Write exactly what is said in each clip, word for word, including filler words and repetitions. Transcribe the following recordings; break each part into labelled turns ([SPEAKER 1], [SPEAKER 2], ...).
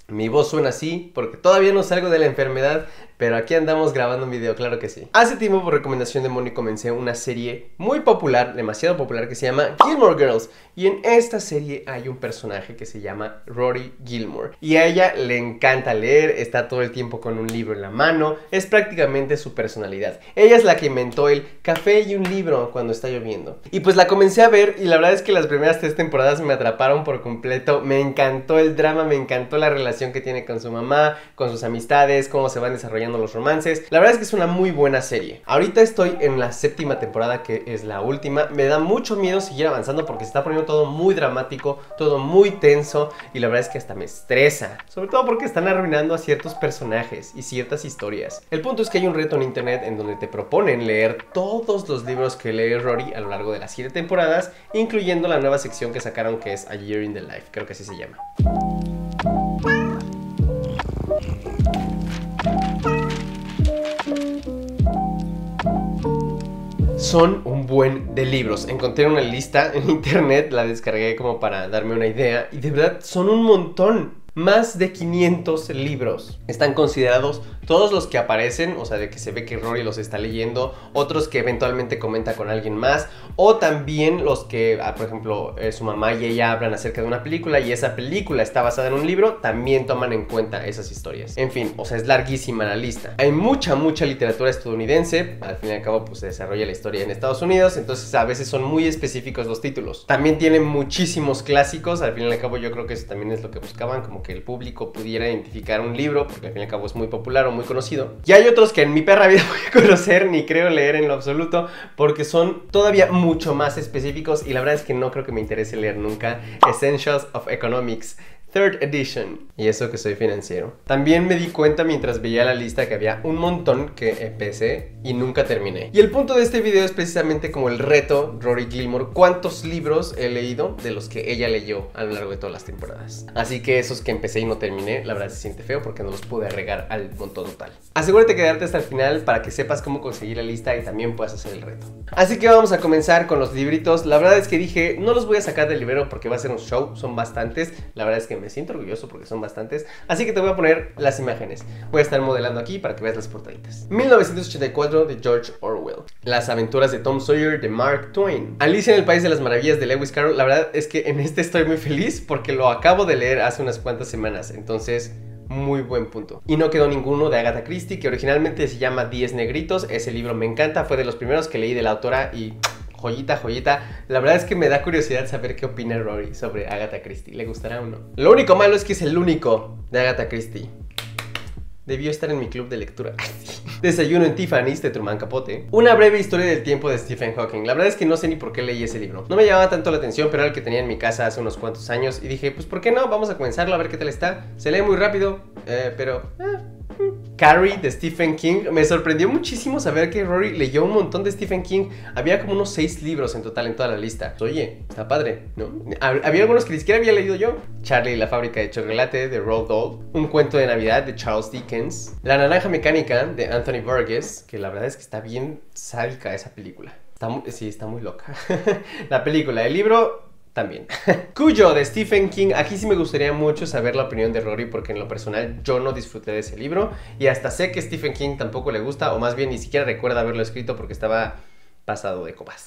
[SPEAKER 1] Mi voz suena así porque todavía no salgo de la enfermedad, pero aquí andamos grabando un video, claro que sí. Hace tiempo, por recomendación de Moni, comencé una serie muy popular, demasiado popular, que se llama Gilmore Girls. Y en esta serie hay un personaje que se llama Rory Gilmore. Y a ella le encanta leer, está todo el tiempo con un libro en la mano, es prácticamente su personalidad. Ella es la que inventó el café y un libro cuando está lloviendo. Y pues la comencé a ver y la verdad es que las primeras tres temporadas me atraparon por completo. Me encantó el drama, me encantó la relación que tiene con su mamá, con sus amistades, cómo se van desarrollando los romances. La verdad es que es una muy buena serie. Ahorita estoy en la séptima temporada, que es la última. Me da mucho miedo seguir avanzando porque se está poniendo todo muy dramático, todo muy tenso, y la verdad es que hasta me estresa, sobre todo porque están arruinando a ciertos personajes y ciertas historias. El punto es que hay un reto en internet en donde te proponen leer todos los libros que lee Rory a lo largo de las siete temporadas, incluyendo la nueva sección que sacaron, que es A Year in the Life, creo que así se llama. Son un buen de libros. Encontré una lista en internet, la descargué como para darme una idea, y de verdad son un montón. Más de quinientos libros. Están considerados todos los que aparecen, o sea, de que se ve que Rory los está leyendo, otros que eventualmente comenta con alguien más, o también los que, por ejemplo, eh, su mamá y ella hablan acerca de una película y esa película está basada en un libro, también toman en cuenta esas historias. En fin, o sea, es larguísima la lista. Hay mucha, mucha literatura estadounidense. Al fin y al cabo, pues se desarrolla la historia en Estados Unidos, entonces a veces son muy específicos los títulos. También tiene muchísimos clásicos. Al fin y al cabo, yo creo que eso también es lo que buscaban, como que el público pudiera identificar un libro, porque al fin y al cabo es muy popular o muy conocido. Y hay otros que en mi perra vida voy a conocer, ni creo leer en lo absoluto, porque son todavía mucho más específicos, y la verdad es que no creo que me interese leer nunca. Essentials of Economics Third Edition. Y eso que soy financiero. También me di cuenta mientras veía la lista que había un montón que empecé y nunca terminé. Y el punto de este video es precisamente como el reto Rory Gilmore. ¿Cuántos libros he leído de los que ella leyó a lo largo de todas las temporadas? Así que esos que empecé y no terminé, la verdad se siente feo porque no los pude agregar al montón total. Asegúrate de quedarte hasta el final para que sepas cómo conseguir la lista y también puedas hacer el reto. Así que vamos a comenzar con los libritos. La verdad es que dije, no los voy a sacar del librero porque va a ser un show, son bastantes. La verdad es que me siento orgulloso porque son bastantes, así que te voy a poner las imágenes. Voy a estar modelando aquí para que veas las portaditas. mil novecientos ochenta y cuatro de George Orwell. Las aventuras de Tom Sawyer de Mark Twain. Alicia en el País de las Maravillas de Lewis Carroll. La verdad es que en este estoy muy feliz porque lo acabo de leer hace unas cuantas semanas, entonces muy buen punto. Y no quedó ninguno de Agatha Christie, que originalmente se llama Diez Negritos. Ese libro me encanta, fue de los primeros que leí de la autora y joyita, joyita. La verdad es que me da curiosidad saber qué opina Rory sobre Agatha Christie. ¿Le gustará o no? Lo único malo es que es el único de Agatha Christie. Debió estar en mi club de lectura. Desayuno en Tiffany's de Truman Capote. Una breve historia del tiempo de Stephen Hawking. La verdad es que no sé ni por qué leí ese libro. No me llamaba tanto la atención, pero era el que tenía en mi casa hace unos cuantos años. Y dije, pues ¿por qué no? Vamos a comenzarlo a ver qué tal está. Se lee muy rápido, eh, pero... Eh. Carrie de Stephen King. Me sorprendió muchísimo saber que Rory leyó un montón de Stephen King. Había como unos seis libros en total en toda la lista. Oye, está padre, ¿no? Había algunos que ni siquiera había leído yo. Charlie y la fábrica de chocolate de Roald Dahl. Un cuento de Navidad de Charles Dickens. La naranja mecánica de Anthony Burgess, que la verdad es que está bien sádica esa película. Está muy, sí, está muy loca. La película, el libro... también. Cuyo de Stephen King. Aquí sí me gustaría mucho saber la opinión de Rory, porque en lo personal yo no disfruté de ese libro y hasta sé que Stephen King tampoco le gusta, o más bien ni siquiera recuerda haberlo escrito porque estaba pasado de copas.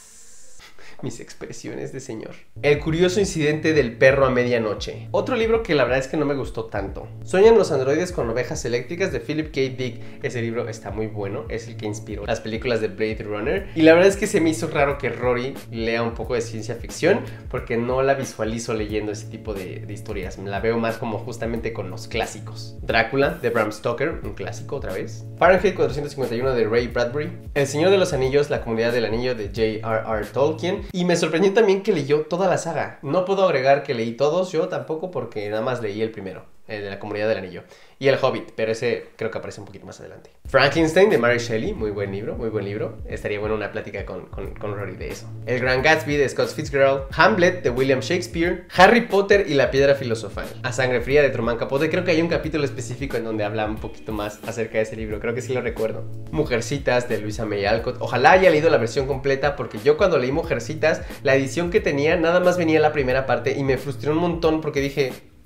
[SPEAKER 1] Mis expresiones de señor. El curioso incidente del perro a medianoche. Otro libro que la verdad es que no me gustó tanto. Sueñan los androides con ovejas eléctricas de Philip K. Dick. Ese libro está muy bueno, es el que inspiró las películas de Blade Runner. Y la verdad es que se me hizo raro que Rory lea un poco de ciencia ficción, porque no la visualizo leyendo ese tipo de, de historias. La veo más como justamente con los clásicos. Drácula de Bram Stoker, un clásico otra vez. Fahrenheit cuatrocientos cincuenta y uno de Ray Bradbury. El Señor de los Anillos, la Comunidad del Anillo de J R R Tolkien. Y me sorprendió también que leyó toda la saga. No puedo agregar que leí todos, yo tampoco, porque nada más leí el primero, el de la Comunidad del Anillo. Y el Hobbit, pero ese creo que aparece un poquito más adelante. Frankenstein de Mary Shelley, muy buen libro, muy buen libro. Estaría bueno una plática con, con, con Rory de eso. El Gran Gatsby de Scott Fitzgerald. Hamlet de William Shakespeare. Harry Potter y la Piedra Filosofal. A Sangre Fría de Truman Capote. Creo que hay un capítulo específico en donde habla un poquito más acerca de ese libro. Creo que sí lo recuerdo. Mujercitas de Louisa May Alcott. Ojalá haya leído la versión completa, porque yo cuando leí Mujercitas, la edición que tenía nada más venía la primera parte y me frustró un montón porque dije...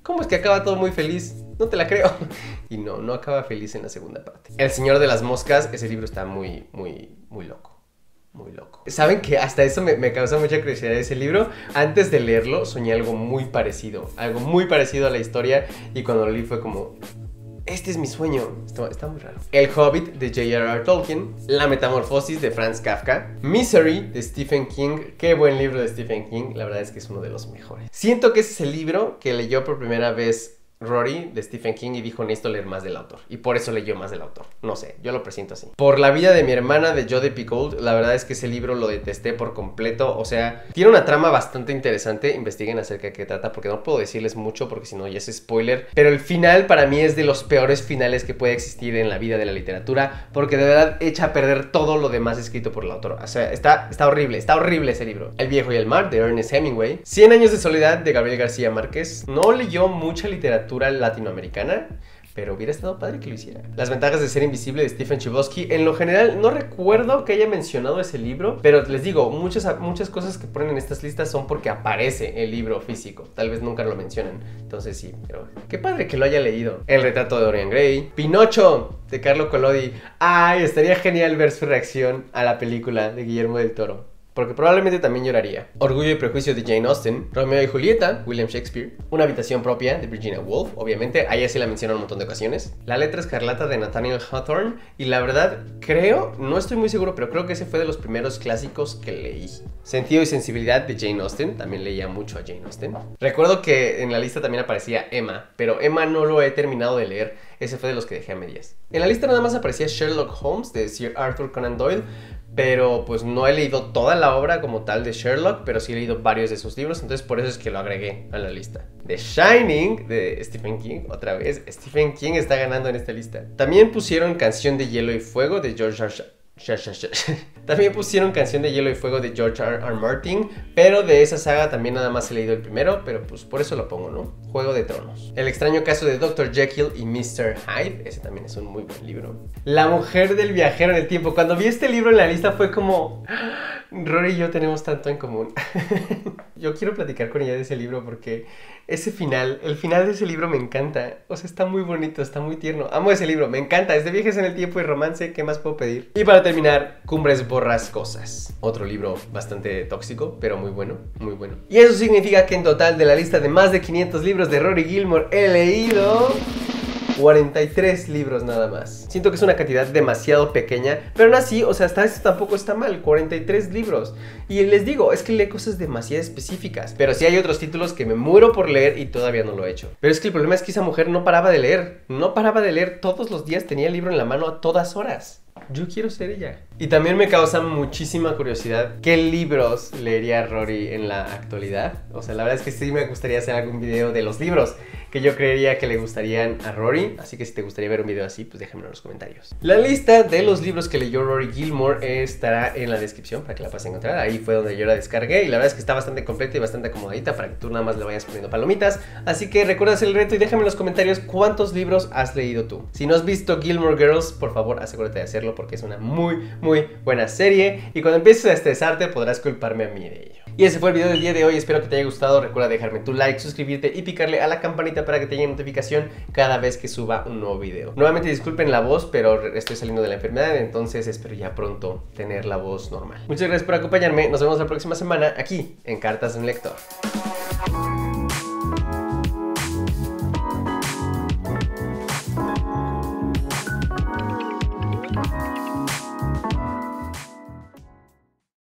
[SPEAKER 1] ¿Cómo es que acaba todo muy feliz? No te la creo. Y no, no acaba feliz en la segunda parte. El Señor de las Moscas, ese libro está muy, muy, muy loco. Muy loco. ¿Saben que hasta eso me, me causa mucha curiosidad ese libro? Antes de leerlo soñé algo muy parecido. Algo muy parecido a la historia. Y cuando lo leí fue como... este es mi sueño. Está, está muy raro. El Hobbit de J R R Tolkien. La Metamorfosis de Franz Kafka. Misery de Stephen King. Qué buen libro de Stephen King. La verdad es que es uno de los mejores. Siento que ese es el libro que leyó por primera vez Rory de Stephen King y dijo: necesito leer más del autor. Y por eso leyó más del autor. No sé, yo lo presiento así. Por la vida de mi hermana de Jodi Picoult. La verdad es que ese libro lo detesté por completo. O sea, tiene una trama bastante interesante. Investiguen acerca de qué trata, porque no puedo decirles mucho porque si no ya es spoiler. Pero el final para mí es de los peores finales que puede existir en la vida de la literatura, porque de verdad echa a perder todo lo demás escrito por el autor. O sea, está, está horrible, está horrible ese libro. El viejo y el mar de Ernest Hemingway. Cien años de soledad de Gabriel García Márquez. No leyó mucha literatura latinoamericana, pero hubiera estado padre que lo hiciera. Las ventajas de ser invisible de Stephen Chbosky. En lo general no recuerdo que haya mencionado ese libro, pero les digo, muchas, muchas cosas que ponen en estas listas son porque aparece el libro físico. Tal vez nunca lo mencionan, entonces sí, pero qué padre que lo haya leído. El retrato de Dorian Gray. Pinocho de Carlo Collodi. Ay, estaría genial ver su reacción a la película de Guillermo del Toro, porque probablemente también lloraría. Orgullo y prejuicio de Jane Austen. Romeo y Julieta, William Shakespeare. Una habitación propia de Virginia Woolf, obviamente. Ahí sí la menciono un montón de ocasiones. La letra escarlata de Nathaniel Hawthorne. Y la verdad, creo, no estoy muy seguro, pero creo que ese fue de los primeros clásicos que leí. Sentido y sensibilidad de Jane Austen. También leía mucho a Jane Austen. Recuerdo que en la lista también aparecía Emma, pero Emma no lo he terminado de leer. Ese fue de los que dejé a medias. En la lista nada más aparecía Sherlock Holmes de Sir Arthur Conan Doyle, pero pues no he leído toda la obra como tal de Sherlock, pero sí he leído varios de sus libros, entonces por eso es que lo agregué a la lista. The Shining de Stephen King, otra vez, Stephen King está ganando en esta lista. También pusieron Canción de Hielo y Fuego de George R. También pusieron Canción de Hielo y Fuego de George R. R. Martin, pero de esa saga también nada más he leído el primero, pero pues por eso lo pongo, ¿no? Juego de Tronos. El extraño caso de doctor Jekyll y mister Hyde, ese también es un muy buen libro. La mujer del viajero en el tiempo. Cuando vi este libro en la lista fue como... Rory y yo tenemos tanto en común. Yo quiero platicar con ella de ese libro porque ese final, el final de ese libro me encanta. O sea, está muy bonito, está muy tierno. Amo ese libro, me encanta. Es de viajes en el tiempo y romance, ¿qué más puedo pedir? Y para terminar, Cumbres Borrascosas. Otro libro bastante tóxico, pero muy bueno, muy bueno. Y eso significa que en total de la lista de más de quinientos libros de Rory Gilmore he leído... cuarenta y tres libros nada más. Siento que es una cantidad demasiado pequeña, pero aún así, o sea, hasta esto tampoco está mal, cuarenta y tres libros. Y les digo, es que lee cosas demasiado específicas. Pero sí hay otros títulos que me muero por leer y todavía no lo he hecho. Pero es que el problema es que esa mujer no paraba de leer. No paraba de leer todos los días, tenía el libro en la mano a todas horas. Yo quiero ser ella. Y también me causa muchísima curiosidad qué libros leería Rory en la actualidad. O sea, la verdad es que sí me gustaría hacer algún video de los libros que yo creería que le gustarían a Rory. Así que si te gustaría ver un video así, pues déjamelo en los comentarios. La lista de los libros que leyó Rory Gilmore estará en la descripción para que la puedas encontrar. Ahí fue donde yo la descargué y la verdad es que está bastante completa y bastante acomodadita para que tú nada más le vayas poniendo palomitas. Así que recuerda hacer el reto y déjame en los comentarios cuántos libros has leído tú. Si no has visto Gilmore Girls, por favor asegúrate de hacerlo porque es una muy, muy buena serie. Y cuando empieces a estresarte podrás culparme a mí de ello. Y ese fue el video del día de hoy, espero que te haya gustado. Recuerda dejarme tu like, suscribirte y picarle a la campanita para que te llegue notificación cada vez que suba un nuevo video. Nuevamente disculpen la voz, pero estoy saliendo de la enfermedad, entonces espero ya pronto tener la voz normal. Muchas gracias por acompañarme, nos vemos la próxima semana aquí en Cartas de un Lector.